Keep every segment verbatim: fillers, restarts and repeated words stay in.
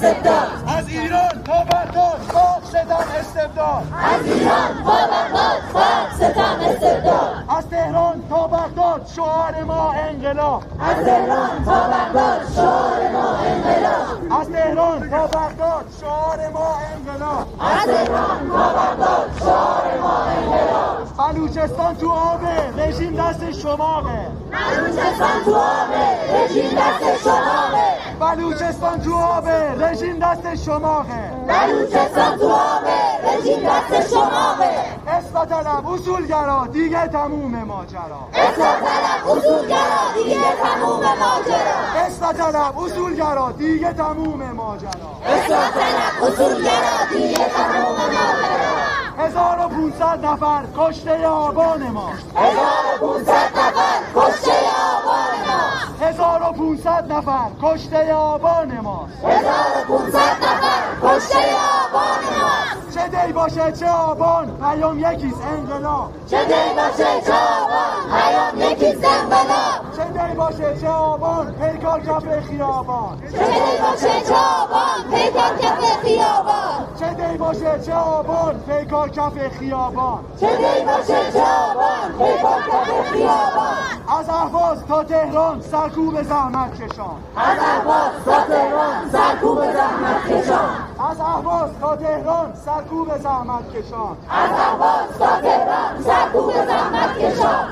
استبداد، از ایران تا بغداد باد ستم استبداد، از ایران تا بغداد باد ستم استبداد، از تهران تا بغداد شعار ما انقلاب، از تهران تا بغداد شعار ما انقلاب، از تهران تا بغداد شعار ما انقلاب، از تهران تا بغداد شعار ما انقلاب. بلوچستان تو آبه، رژیم دست شماغه، بلوچستان تو آبه، رژیم دست شماغه، بلوچستان تو آبه، رژیم دست شماغه، بلوچستان تو آبه، رژیم دست شماغه. اصلاح طلب اصولگرا دیگه تموم ماجرا، اصلاح طلب اصولگرا دیگه تموم ماجرا، اصلاح طلب اصولگرا دیگه تموم ماجرا، اصلاح طلب اصولگرا دیگه تموم ماجرا. هزار و پونصد نفر کشته آبان ما، هزار و پونصد نفر کشته آبان ما، هزار و پونصد نفر کشته آبان ما، هزار و پونصد نفر کشته آبان ما. چه دی باشه چه آبان پیام یکیست انقلاب، چه دی باشه چه آبان پیام یکیست انقلاب، چه دی باشه چه آبان پیکار کف خیابان، چه دی باشه چه آبان پیکار کف خیابان، چه دی باشه چه آبان پیکار کف خیابان، چه دی باشه چه آبان پیکار کف خیابان. از اهواز تا تهران سرکوب زحمت کشان، از اهواز تا تهران سرکوب زحمت کشان، از اهواز تا تهران سرکوب زحمت کشان، از اهواز تا تهران سرکوب زحمت کشان.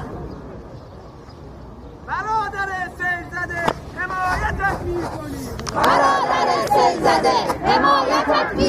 برادر سیل زده حمایتت میکنیم، برادر سیل زده حمایتت میکنیم.